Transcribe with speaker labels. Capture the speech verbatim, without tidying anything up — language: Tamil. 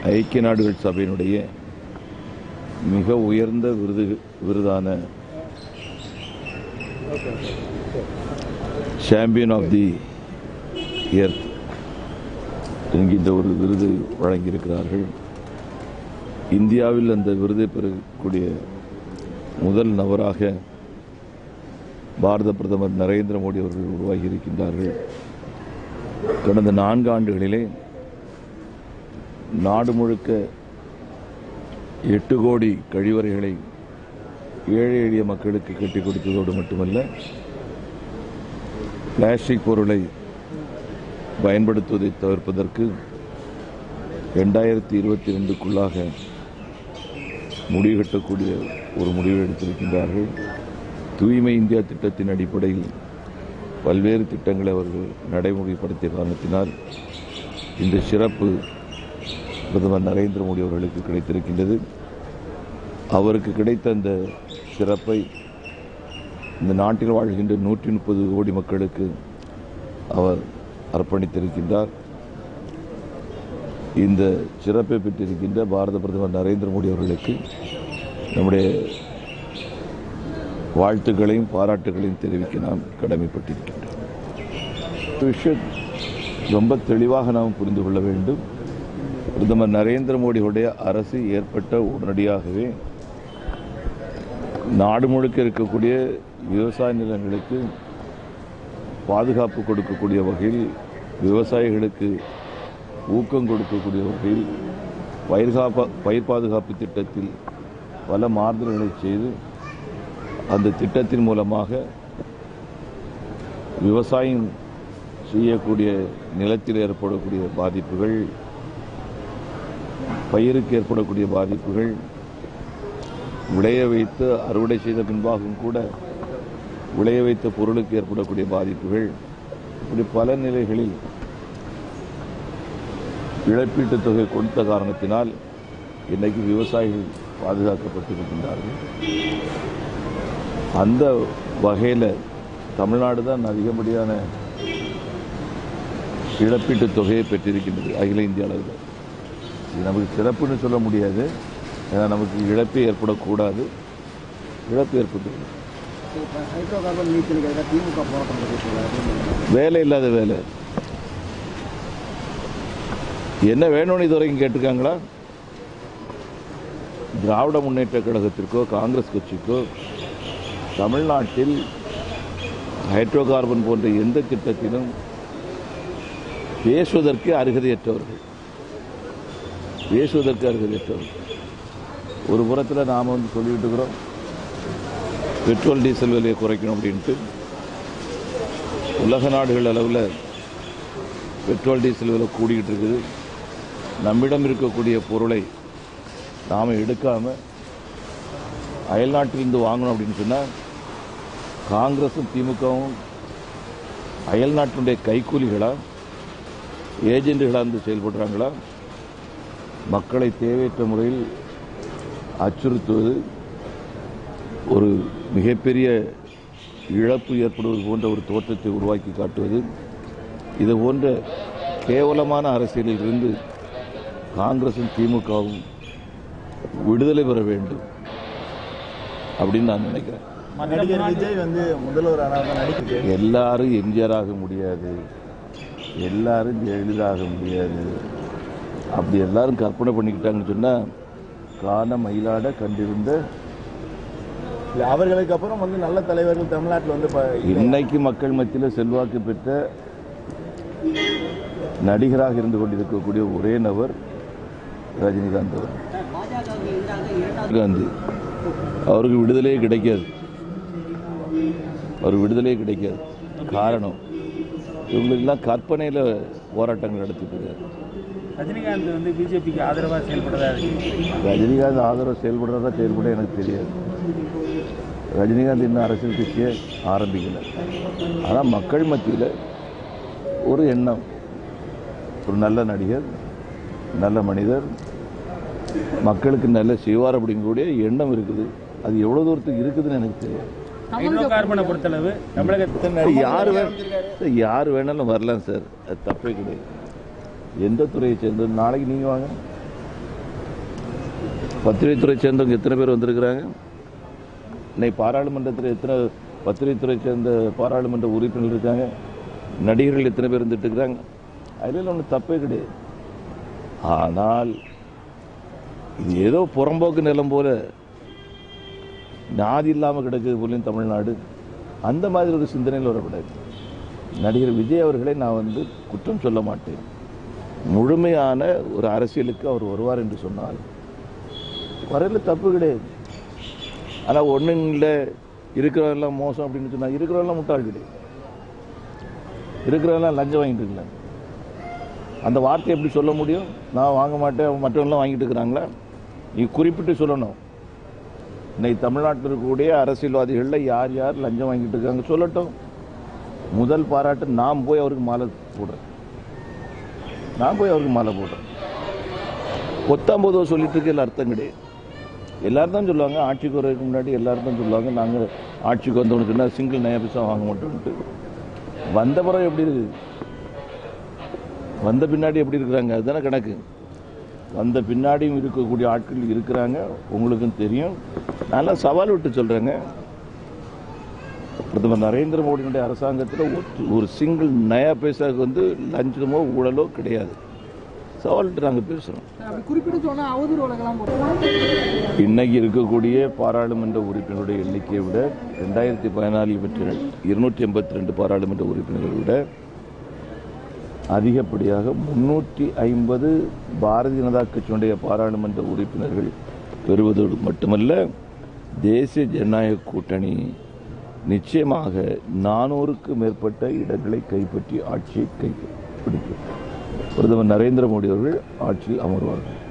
Speaker 1: ஐக்கிய நாடுகள் சபையினுடைய மிக உயர்ந்த விருது விருதான சாம்பியன் ஆஃப் தி எர்த் என்கின்ற ஒரு விருது வழங்கியிருக்கிறார்கள். இந்தியாவில் அந்த விருதை பெறக்கூடிய முதல் நபராக பாரத பிரதமர் நரேந்திர மோடி அவர்கள் உருவாகி இருக்கின்றார்கள். கடந்த நான்கு ஆண்டுகளிலே நாடு முழுக்க எட்டு கோடி கழிவறைகளை ஏழை எளிய மக்களுக்கு கட்டிக் கொடுத்ததோடு மட்டுமல்ல, பிளாஸ்டிக் பொருளை பயன்படுத்துவதை தவிர்ப்பதற்கு இரண்டாயிரத்தி இருபத்தி ரெண்டுக்குள்ளாக முடிவெட்டக்கூடிய ஒரு முடிவு எடுத்திருக்கின்றார்கள். தூய்மை இந்தியா திட்டத்தின் அடிப்படையில் பல்வேறு திட்டங்களை அவர்கள் நடைமுறைப்படுத்திய காரணத்தினால் இந்த சிறப்பு பிரதமர் நரேந்திர மோடி அவர்களுக்கு கிடைத்திருக்கின்றது. அவருக்கு கிடைத்த அந்த சிறப்பை இந்த நாட்டில் வாழ்கின்ற நூற்றி முப்பது கோடி மக்களுக்கு அவர் அர்ப்பணித்திருக்கின்றார். இந்த சிறப்பை பெற்றிருக்கின்ற பாரத பிரதமர் நரேந்திர மோடி அவர்களுக்கு நம்முடைய வாழ்த்துக்களையும் பாராட்டுகளையும் தெரிவிக்க நாம் கடமைப்பட்டிருக்கின்றோம். விஷயம் ரொம்ப தெளிவாக நாம் புரிந்து கொள்ள வேண்டும். பிரதமர் நரேந்திர மோடியுடைய அரசு ஏற்பட்ட உடனடியாகவே நாடு முழுக்க இருக்கக்கூடிய விவசாய நிலங்களுக்கு பாதுகாப்பு கொடுக்கக்கூடிய வகையில், விவசாயிகளுக்கு ஊக்கம் கொடுக்கக்கூடிய வகையில் பயிர் காப்பா பயிர் பாதுகாப்பு திட்டத்தில் பல மாறுதல்களை செய்து அந்த திட்டத்தின் மூலமாக விவசாயம் செய்யக்கூடிய நிலத்தில் ஏற்படக்கூடிய பாதிப்புகள், பயிருக்கு ஏற்படக்கூடிய பாதிப்புகள், விளைய வைத்து அறுவடை செய்த பின்பாகவும் கூட விளைய வைத்த பொருளுக்கு ஏற்படக்கூடிய பாதிப்புகள், இப்படி பல நிலைகளில் இழப்பீட்டுத் தொகை கொடுத்த காரணத்தினால் இன்றைக்கு விவசாயிகள் பாதுகாக்கப்பட்டிருக்கின்றார்கள். அந்த வகையில் தமிழ்நாடு தான் அதிகப்படியான இழப்பீட்டுத் தொகையை பெற்றிருக்கின்றது அகில இந்திய அளவில். இது நமக்கு சிறப்புன்னு சொல்ல முடியாது, ஏன்னா நமக்கு இழப்பு ஏற்படக்கூடாது. இழப்பு ஏற்பட்டு வேலை இல்லாத வேலை என்ன வேணும்னு இது வரைக்கும் கேட்டிருக்காங்களா? திராவிட முன்னேற்ற கழகத்திற்கோ காங்கிரஸ் கட்சிக்கோ தமிழ்நாட்டில் ஹைட்ரோ கார்பன் போன்ற எந்த திட்டத்திலும் பேசுவதற்கு அருகதையற்றவர்கள் பேசுவதற்கு அருகதையற்றவர்கள் ஒரு புறத்தில் நாம் வந்து சொல்லிட்டு இருக்கிறோம், பெட்ரோல் டீசல் விலையை குறைக்கணும் அப்படின்ட்டு. உலக நாடுகள் அளவில் பெட்ரோல் டீசல் விலை கூடிக்கிட்டு இருக்குது. நம்மிடம் இருக்கக்கூடிய பொருளை நாம் எடுக்காமல் அயல்நாட்டிலிருந்து வாங்கணும் அப்படின்னு சொன்னால் காங்கிரஸும் திமுகவும் அயல்நாட்டினுடைய கைக்கூலிகளா, ஏஜென்ட்டுகளாக இருந்து செயல்படுறாங்களா? மக்களை தேவையற்ற முறையில் அச்சுறுத்துவது, ஒரு மிகப்பெரிய இழப்பு ஏற்படுவது போன்ற ஒரு தோற்றத்தை உருவாக்கி காட்டுவது, இது போன்ற கேவலமான அரசியலில் இருந்து காங்கிரசும் திமுகவும் விடுதலை பெற வேண்டும் அப்படின்னு நான் நினைக்கிறேன்.
Speaker 2: நடிகர் விஜய் வந்து முதல்வராக
Speaker 1: எல்லாரும் எம்ஜிஆர் ஆக முடியாது, எல்லாரும் ஜெயலலிதாக முடியாது. அப்படி எல்லாரும் கற்பனை பண்ணிக்கிட்டாங்கன்னு சொன்னால் காண மயிலாட கண்டிருந்த
Speaker 2: அவர்களுக்கு அப்புறம் வந்து நல்ல தலைவர்கள் தமிழ்நாட்டில் வந்து
Speaker 1: இன்னைக்கு மக்கள் மத்தியில் செல்வாக்கு பெற்ற நடிகராக இருந்து கொண்டிருக்கக்கூடிய ஒரே நபர் ரஜினிகாந்த் அவர். காந்தி அவருக்கு விடுதலையே கிடைக்காது, அவர் விடுதலையே கிடைக்காது. காரணம், இவங்களுக்கெல்லாம் கற்பனையில் போராட்டங்கள் நடத்திட்டு இருக்காரு.
Speaker 2: ரஜினிகாந்த் வந்து பிஜேபிக்கு ஆதரவாக செயல்படுறதா
Speaker 1: ரஜினிகாந்த் ஆதரவாக செயல்படுறதா செயல்பட எனக்கு தெரியாது. ரஜினிகாந்த் இன்னும் அரசியல் கட்சியை ஆரம்பிக்கல. ஆனால் மக்கள் மத்தியில் ஒரு எண்ணம், ஒரு நல்ல நடிகர், நல்ல மனிதர், மக்களுக்கு நல்ல செய்வார் அப்படிங்கக்கூடிய எண்ணம் இருக்குது. அது எவ்வளோ தூரத்துக்கு இருக்குதுன்னு எனக்கு தெரியாது.
Speaker 2: கார்பனை பொறுத்தளவு தமிழகத்தில்
Speaker 1: யார் வேணும் யார் வேணாலும் வரலாம் சார், அது தப்பே கிடையாது. எந்த துறையை சேர்ந்தது? நாளைக்கு நீங்கள் வாங்க, பத்திரிகைத்துறை சேர்ந்தவங்க எத்தனை பேர் வந்திருக்கிறாங்க? இன்னைக்கு பாராளுமன்றத்தில் எத்தனை பத்திரிகைத்துறை சேர்ந்த பாராளுமன்ற உறுப்பினர்கள் இருக்காங்க? நடிகர்கள் எத்தனை பேர் வந்துட்டு இருக்கிறாங்க? அதில் ஒன்றும் தப்பே கிடையாது. ஆனால் இது ஏதோ புறம்போக்கு நிலம் போல நாதி இல்லாமல் கிடக்குது போலையும் தமிழ்நாடு, அந்த மாதிரி ஒரு சிந்தனையில் வரக்கூடாது. நடிகர் விஜய் அவர்களை நான் வந்து குற்றம் சொல்ல மாட்டேன். முழுமையான ஒரு அரசியலுக்கு அவர் வருவார் என்று சொன்னால் வரையில் தப்பு கிடையாது. ஆனால் ஒன்றும் இல்லை, இருக்கிறவெல்லாம் மோசம் அப்படின்னு சொன்னால் இருக்கிறவெல்லாம் முட்டாள் கிடையாது. இருக்கிறவெல்லாம் லஞ்சம் வாங்கிட்டு இருக்கல. அந்த வார்த்தை எப்படி சொல்ல முடியும்? நான் வாங்க மாட்டேன், மற்றவங்களாம் வாங்கிட்டு இருக்கிறாங்களா? நீ குறிப்பிட்டு சொல்லணும். இன்னைக்கு தமிழ்நாட்டில் இருக்கக்கூடிய அரசியல்வாதிகளில் யார் யார் லஞ்சம் வாங்கிட்டு இருக்காங்க சொல்லட்டும். முதல் பாராட்டு நான் போய் அவருக்கு மாலை போடுறேன். நான் போய் அவருக்கு மாலை போடுறேன். பத்தொன்பது சொல்லிட்டு இருக்க அர்த்தம் கிடையாது. எல்லாரும் தான் சொல்லுவாங்க, ஆட்சிக்கு வரதுக்கு முன்னாடி எல்லாரும் தான் சொல்லுவாங்க, நாங்கள் ஆட்சிக்கு வந்தோம்னு சொன்னால் சிங்கிள் நயா பைசா வாங்க மாட்டோம்ட்டு. வந்த பிறகு எப்படி இருக்குது? வந்த பின்னாடி எப்படி இருக்கிறாங்க? அதுதானே கணக்கு. வந்த பின்னாடியும் இருக்கக்கூடிய ஆட்கள் இருக்கிறாங்க, உங்களுக்கும் தெரியும். நல்லா சவால் விட்டு சொல்கிறேங்க, பிரதமர் நரேந்திர மோடியினுடைய அரசாங்கத்தில் ஒரு சிங்கிள் நயா பைசாவுக்கு வந்து லஞ்சமோ ஊழலோ கிடையாது. சவால் விட்டு நாங்கள் பேசுகிறோம். இன்னைக்கு இருக்கக்கூடிய பாராளுமன்ற உறுப்பினருடைய எண்ணிக்கையை விட ரெண்டாயிரத்தி பதினாலில் பெற்ற இருநூற்றி எண்பத்தி ரெண்டு பாராளுமன்ற உறுப்பினர்களை விட அதிகப்படியாக முன்னூற்றி ஐம்பது பாரதிய ஜனதா கட்சியினுடைய பாராளுமன்ற உறுப்பினர்கள் பெறுவதோடு மட்டுமல்ல, தேசிய ஜனநாயக கூட்டணி நிச்சயமாக நானூறுக்கு மேற்பட்ட இடங்களை கைப்பற்றி ஆட்சியை கைப்பிடிக்கும். பிரதமர் நரேந்திர மோடி அவர்கள் ஆட்சியில் அமர்வார்கள்.